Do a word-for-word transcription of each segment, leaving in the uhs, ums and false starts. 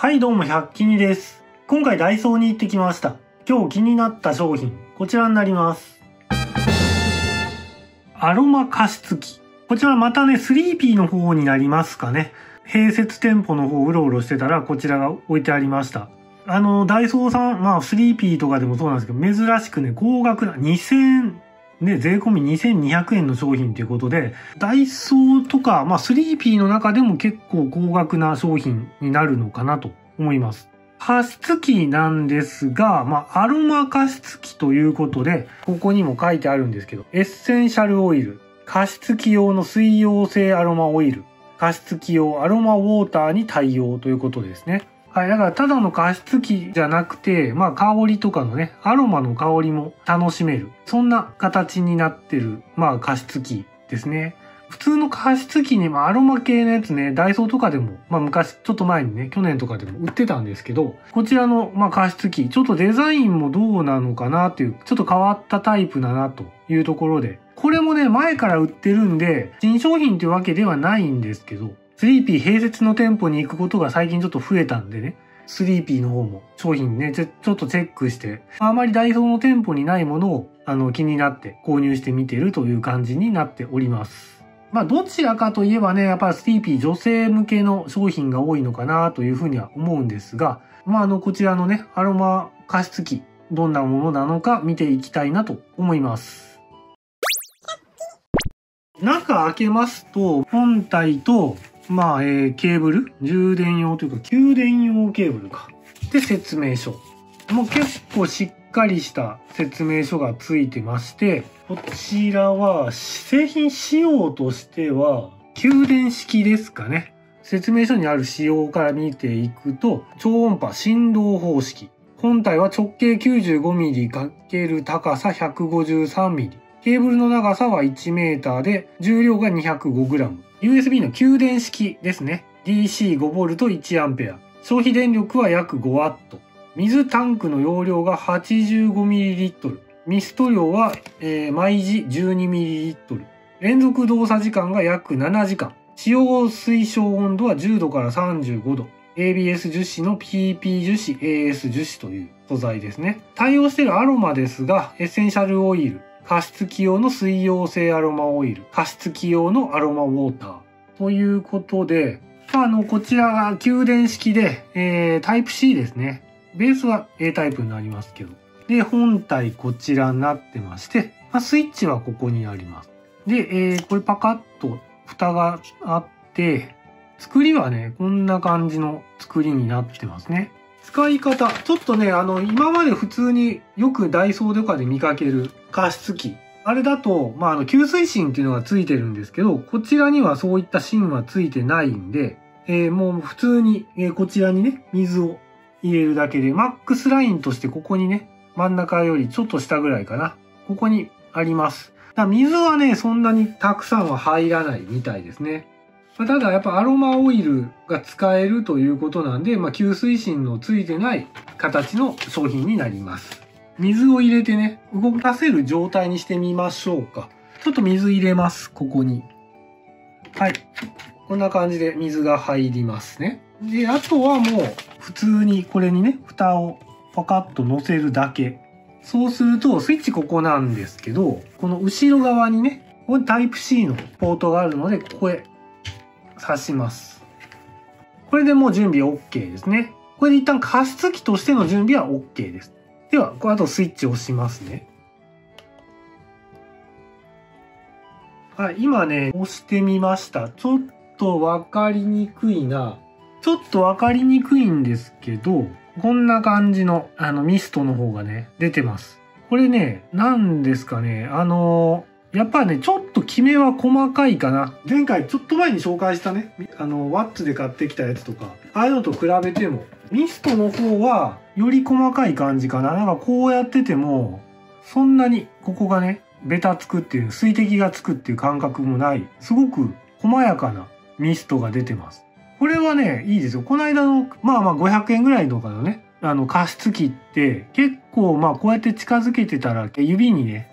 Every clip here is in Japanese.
はい、どうも、百均です。今回ダイソーに行ってきました。今日気になった商品、こちらになります。アロマ加湿器。こちらまたね、スリーピーの方になりますかね。併設店舗の方うろうろしてたら、こちらが置いてありました。あの、ダイソーさん、まあ、スリーピーとかでもそうなんですけど、珍しくね、高額なにせん、ね、税込みにせんにひゃくえんの商品ということで、ダイソーとか、まあ、スリーピーの中でも結構高額な商品になるのかなと思います。加湿器なんですが、まあ、アロマ加湿器ということで、ここにも書いてあるんですけど、エッセンシャルオイル、加湿器用の水溶性アロマオイル、加湿器用アロマウォーターに対応ということですね。はい。だからただの加湿器じゃなくて、まあ香りとかのね、アロマの香りも楽しめる。そんな形になってる、まあ加湿器ですね。普通の加湿器にもアロマ系のやつね、ダイソーとかでも、まあ昔、ちょっと前にね、去年とかでも売ってたんですけど、こちらの、まあ加湿器、ちょっとデザインもどうなのかなっていう、ちょっと変わったタイプだなというところで、これもね、前から売ってるんで、新商品というわけではないんですけど、スリーピー 併設の店舗に行くことが最近ちょっと増えたんでね、スリーピーの方も商品ね、ちょ、ちょっとチェックして、あまりダイソーの店舗にないものをあの気になって購入してみてるという感じになっております。まあどちらかといえばね、やっぱりスリーピー女性向けの商品が多いのかなというふうには思うんですが、まああのこちらのね、アロマ加湿器、どんなものなのか見ていきたいなと思います。中開けますと、本体と、まあ、えー、ケーブル充電用というか、給電用ケーブルか。で、説明書。もう結構しっかりした説明書がついてまして、こちらは、製品仕様としては、給電式ですかね。説明書にある仕様から見ていくと、超音波振動方式。本体は直径 きゅうじゅうごミリ× 高さ ひゃくごじゅうさんミリ。ケーブルの長さはいちメーターで、重量が にひゃくごグラム。ユーエスビー の給電式ですね。ディーシーごボルトいちアンペア。消費電力は約ごワット。水タンクの容量が はちじゅうごミリリットル。ミスト量は、えー、毎時 じゅうにミリリットル。連続動作時間が約ななじかん。使用推奨温度はじゅうどからさんじゅうごど。エービーエス 樹脂の ピーピー 樹脂 エーエス 樹脂という素材ですね。対応しているアロマですが、エッセンシャルオイル。加湿器用の水溶性アロマオイル、加湿器用のアロマウォーター。ということで、あの、こちらが給電式で、えー、タイプ シー ですね。ベースは A タイプになりますけど。で、本体こちらになってまして、まあ、スイッチはここにあります。で、えー、これパカッと蓋があって、作りはね、こんな感じの作りになってますね。使い方。ちょっとね、あの、今まで普通によくダイソーとかで見かける加湿器。あれだと、まあ、あの、吸水芯っていうのがついてるんですけど、こちらにはそういった芯はついてないんで、えー、もう普通に、えー、こちらにね、水を入れるだけで、マックスラインとしてここにね、真ん中よりちょっと下ぐらいかな。ここにあります。だ水はね、そんなにたくさんは入らないみたいですね。ただやっぱアロマオイルが使えるということなんで、まあ、吸水芯のついてない形の商品になります。水を入れてね、動かせる状態にしてみましょうか。ちょっと水入れます、ここに。はい。こんな感じで水が入りますね。で、あとはもう普通にこれにね、蓋をパカッと乗せるだけ。そうすると、スイッチここなんですけど、この後ろ側にね、これタイプ シー のポートがあるので、ここへ挿します。これでもう準備 OK ですね。これで一旦加湿器としての準備は OK です。では、この後スイッチを押しますね。はい、今ね、押してみました。ちょっとわかりにくいな。ちょっとわかりにくいんですけど、こんな感じの、あの、ミストの方がね、出てます。これね、なんですかね、あのー、やっぱね、ちょっとキメは細かいかな。前回ちょっと前に紹介したね、あの、ワッツで買ってきたやつとか、ああいうのと比べても、ミストの方はより細かい感じかな。なんかこうやってても、そんなにここがね、ベタつくっていう、水滴がつくっていう感覚もない。すごく細やかなミストが出てます。これはね、いいですよ。この間の、まあまあごひゃくえんぐらいとかのね、あの加湿器って結構まあこうやって近づけてたら指にね、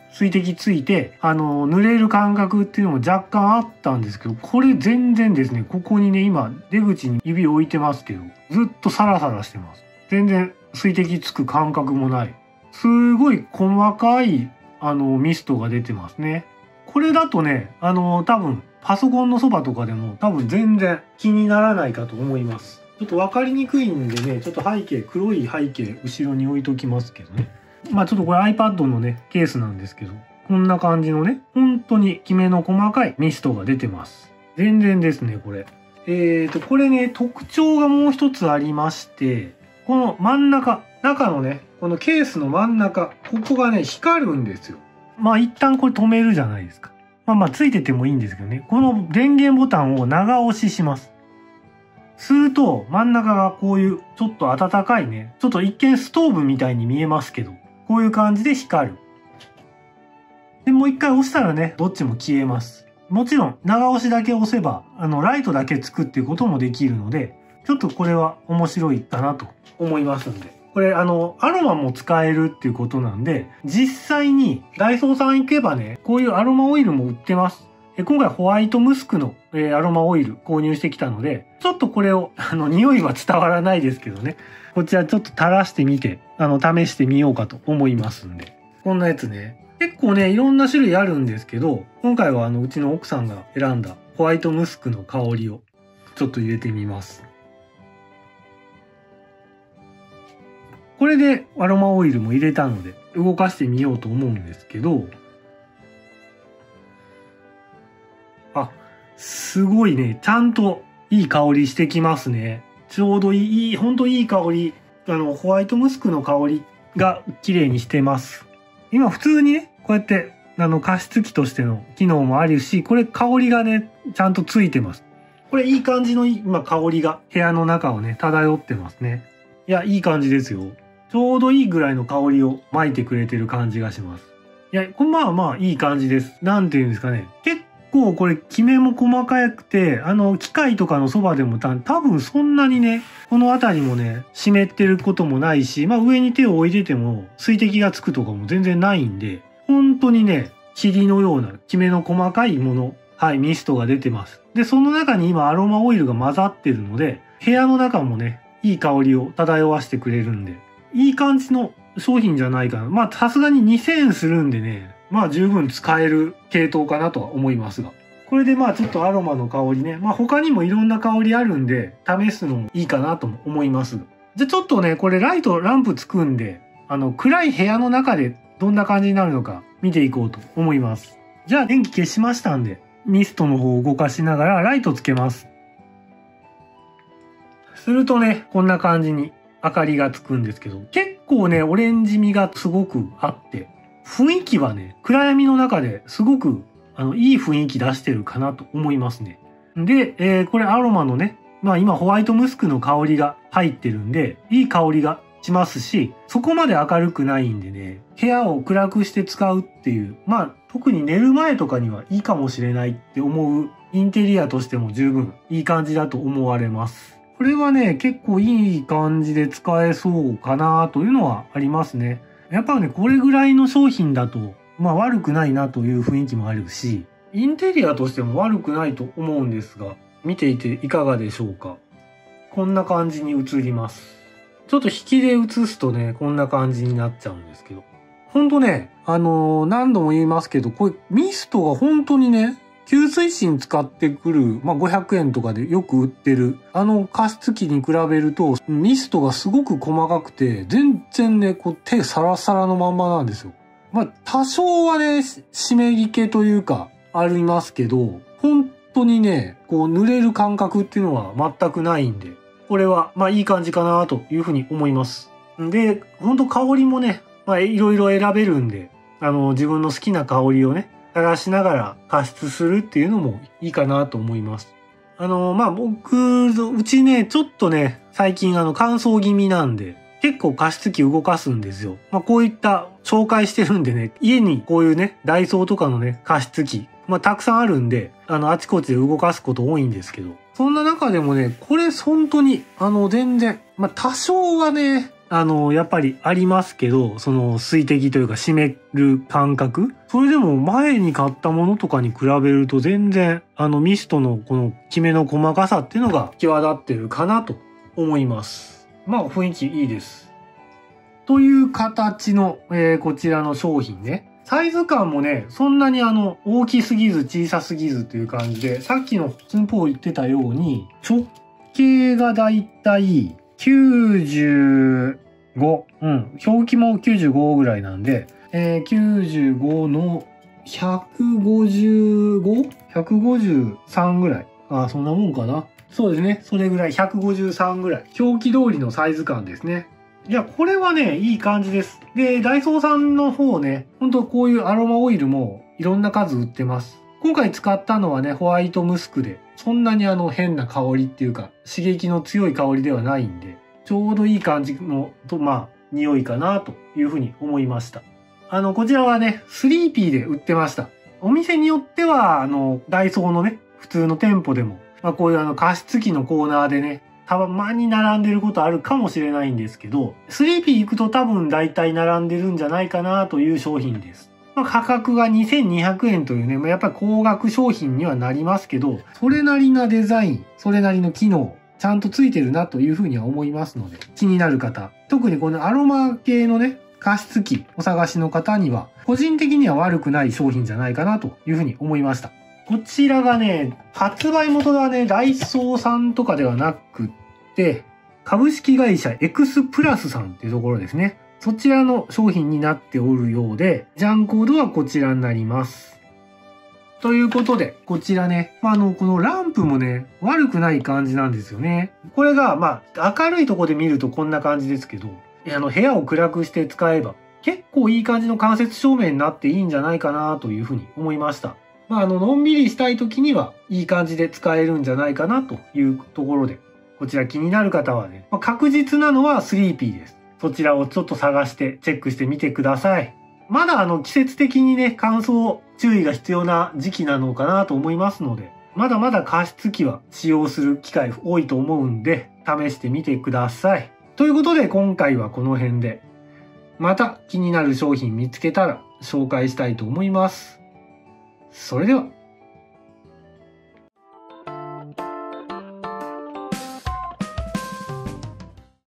水滴ついて、あの、濡れる感覚っていうのも若干あったんですけど、これ全然ですね、ここにね、今、出口に指置いてますけど、ずっとサラサラしてます。全然水滴つく感覚もない。すごい細かい、あの、ミストが出てますね。これだとね、あの、多分、パソコンのそばとかでも多分全然気にならないかと思います。ちょっとわかりにくいんでね、ちょっと背景、黒い背景、後ろに置いときますけどね。まあちょっとこれ iPad のね、ケースなんですけど、こんな感じのね、本当にきめの細かいミストが出てます。全然ですね、これ。えーと、これね、特徴がもう一つありまして、この真ん中、中のね、このケースの真ん中、ここがね、光るんですよ。まあ一旦これ止めるじゃないですか。まあまあついててもいいんですけどね、この電源ボタンを長押しします。すると真ん中がこういうちょっと暖かいね、ちょっと一見ストーブみたいに見えますけど、こういう感じで光る。で、もう一回押したらね、どっちも消えます。もちろん長押しだけ押せば、あの、ライトだけつくっていうこともできるので、ちょっとこれは面白いかなと思いますんで。これあの、アロマも使えるっていうことなんで、実際にダイソーさん行けばね、こういうアロマオイルも売ってます。え今回ホワイトムスクの、えー、アロマオイル購入してきたので、ちょっとこれを、あの、匂いは伝わらないですけどね、こちらちょっと垂らしてみて、あの、試してみようかと思いますんで。こんなやつね。結構ね、いろんな種類あるんですけど、今回はあの、うちの奥さんが選んだホワイトムスクの香りをちょっと入れてみます。これでアロマオイルも入れたので動かしてみようと思うんですけど、あ、すごいね、ちゃんといい香りしてきますね。ちょうどいい、ほんといい香り。あの、ホワイトムスクの香りが綺麗にしてます。今普通にね、こうやってあの加湿器としての機能もあるし、これ香りがね、ちゃんとついてます。これいい感じの今香りが部屋の中をね、漂ってますね。いや、いい感じですよ。ちょうどいいぐらいの香りを巻いてくれてる感じがします。いや、これまあまあいい感じです。なんていうんですかね。結構これキメも細かくて、あの機械とかのそばでもた多分そんなにね、この辺りもね、湿ってることもないし、まあ上に手を置いてても水滴がつくとかも全然ないんで、本当にね、霧のようなキメの細かいもの、はい、ミストが出てます。で、その中に今アロマオイルが混ざってるので、部屋の中もね、いい香りを漂わしてくれるんで、いい感じの商品じゃないかな。まあさすがににせんえんするんでね、まあ十分使える系統かなとは思いますが。これでまあちょっとアロマの香りね。まあ他にもいろんな香りあるんで、試すのもいいかなとも思います。じゃあちょっとね、これライト、ランプつくんで、あの暗い部屋の中でどんな感じになるのか見ていこうと思います。じゃあ電気消しましたんで、ミストの方を動かしながらライトつけます。するとね、こんな感じに明かりがつくんですけど、結構ね、オレンジ味がすごくあって、雰囲気はね、暗闇の中ですごく、あの、いい雰囲気出してるかなと思いますね。で、えー、これアロマのね、まあ今ホワイトムスクの香りが入ってるんで、いい香りがしますし、そこまで明るくないんでね、部屋を暗くして使うっていう、まあ特に寝る前とかにはいいかもしれないって思うインテリアとしても十分いい感じだと思われます。これはね、結構いい感じで使えそうかなというのはありますね。やっぱね、これぐらいの商品だと、まあ悪くないなという雰囲気もあるし、インテリアとしても悪くないと思うんですが、見ていていかがでしょうか。こんな感じに映ります。ちょっと引きで映すとね、こんな感じになっちゃうんですけど。ほんとね、あのー、何度も言いますけど、これミストが本当にね、吸水芯使ってくる、まあ、ごひゃくえんとかでよく売ってる、あの加湿器に比べると、ミストがすごく細かくて、全然ね、こう手サラサラのまんまなんですよ。まあ、多少はね、湿り気というか、ありますけど、本当にね、こう濡れる感覚っていうのは全くないんで、これは、まあいい感じかなというふうに思います。で、本当香りもね、まあいろいろ選べるんで、あの、自分の好きな香りをね、探しながら加湿するっていうのもいいかなと思います。あの、まあ、僕、うちね、ちょっとね、最近あの乾燥気味なんで、結構加湿器動かすんですよ。まあ、こういった紹介してるんでね、家にこういうね、ダイソーとかのね、加湿器、まあ、たくさんあるんで、あの、あちこちで動かすこと多いんですけど、そんな中でもね、これ本当に、あの、全然、まあ、多少はね、 あの、やっぱりありますけど、その水滴というか締める感覚。それでも前に買ったものとかに比べると全然、あのミストのこのきめの細かさっていうのが際立ってるかなと思います。まあ雰囲気いいです。という形の、えー、こちらの商品ね。サイズ感もね、そんなにあの、大きすぎず小さすぎずという感じで、さっきの寸法言ってたように、直径がだいたいきゅうじゅうご、うん、表記もきゅうじゅうごぐらいなんで、えー、きゅうじゅうごのひゃくごじゅうご?ひゃくごじゅうさんぐらい。ああ、そんなもんかな。そうですね。それぐらい、ひゃくごじゅうさんぐらい。表記通りのサイズ感ですね。いや、これはね、いい感じです。で、ダイソーさんの方ね、ほんとこういうアロマオイルもいろんな数売ってます。今回使ったのはね、ホワイトムスクで、そんなにあの変な香りっていうか、刺激の強い香りではないんで、ちょうどいい感じの、と、まあ、匂いかなというふうに思いました。あの、こちらはね、スリーピーで売ってました。お店によっては、あの、ダイソーのね、普通の店舗でも、まあこういうあの加湿器のコーナーでね、たまに並んでることあるかもしれないんですけど、スリーピー行くと多分大体並んでるんじゃないかなという商品です。まあ、価格がにせんにひゃくえんというね、まあ、やっぱり高額商品にはなりますけど、それなりなデザイン、それなりの機能、ちゃんとついてるなというふうには思いますので、気になる方、特にこのアロマ系のね、加湿器お探しの方には、個人的には悪くない商品じゃないかなというふうに思いました。こちらがね、発売元がね、ダイソーさんとかではなくって、株式会社エクスプラスさんっていうところですね。そちらの商品になっておるようで、ジャンコードはこちらになります。ということで、こちらね、まあ、あの、このランプもね、悪くない感じなんですよね。これが、まあ、明るいところで見るとこんな感じですけど、あの、部屋を暗くして使えば、結構いい感じの間接照明になっていいんじゃないかなというふうに思いました。まあ、あの、のんびりしたい時には、いい感じで使えるんじゃないかなというところで、こちら気になる方はね、まあ、確実なのはスリーピーです。そちらをちょっと探してチェックしてみてください。まだあの季節的にね、乾燥注意が必要な時期なのかなと思いますので、まだまだ加湿器は使用する機会多いと思うんで、試してみてください。ということで今回はこの辺で、また気になる商品見つけたら紹介したいと思います。それでは。